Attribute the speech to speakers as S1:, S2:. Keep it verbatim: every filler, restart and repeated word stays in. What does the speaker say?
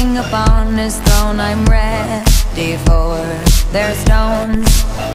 S1: king upon his throne, I'm ready for their stones.